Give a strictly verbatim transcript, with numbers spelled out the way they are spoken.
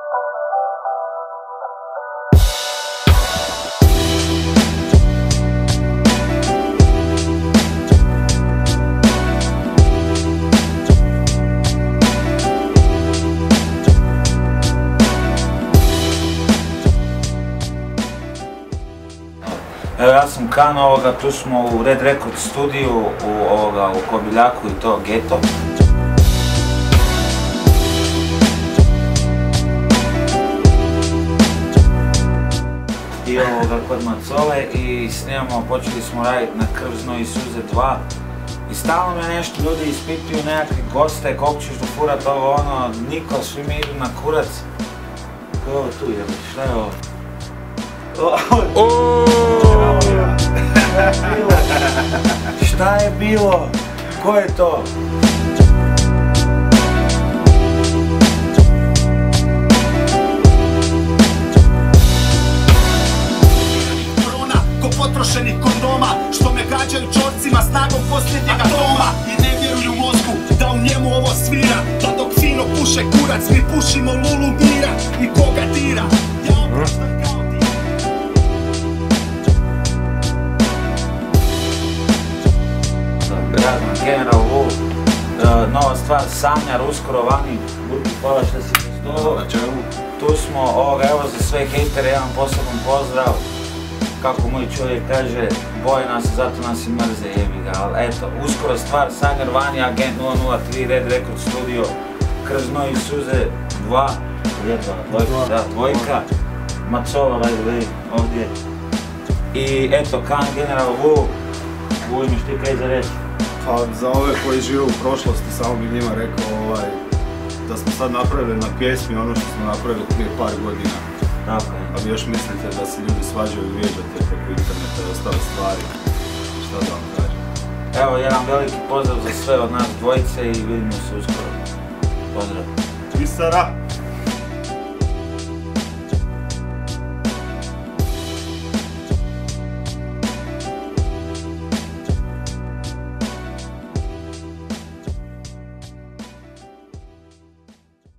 Evo ja sam Kan, ovoga, tu smo u Red Record studiju u, ovoga, u Kobiljaku i to Geto. I ovoga kod Macole i snimamo, počeli smo raditi na Krv, znoj i suze dva. I stalno me nešto ljudi ispituju, nekakvi goste, koliko ćeš dofurat ovo ono, niko, svi mi idu na kurac. Ko je ovo tu jebe, šta je ovo? Šta je bilo? Ko je to? Korona ko potrošenih kondoma, što me gađaju čorcima snagom posljednjega doma. I ne vjeruju mozgu da u njemu ovo svira, da dok fino puše kurac mi pušimo lulu mira. I koga dira, ja opraštam kao ti. Razman, General Wu, uh, nova stvar, Sanjar, uskoro vani, Burki, hvala što si postovo. Tu smo, ovoga, evo za sve hejtere, jedan poseban pozdrav. Kako moj čovjek kaže, boje nas, zato nas i mrze, jebi ga, ali eto, uskoro stvar, Sanjar vani, Agent nula nula tri, Red Record Studio, Krv, znoj i suze dva, jedna, dvojka, da, dvojka, Macola, by the way, ovdje. I eto, Kan, General Wu, Wu, imaš ti kaj za reći? Pa za ove koji žive u prošlosti, samo bih njima rekao ovaj, da smo sad napravili na pjesmi ono što smo napravili prije par godina. Tako je. A vi još mislite da se ljudi svađaju i vrijeđate preko interneta i ostale stvari. Šta da vam kažem? Evo, jedan veliki pozdrav za sve od nas dvojice i vidimo se uskoro. Pozdrav. Isara!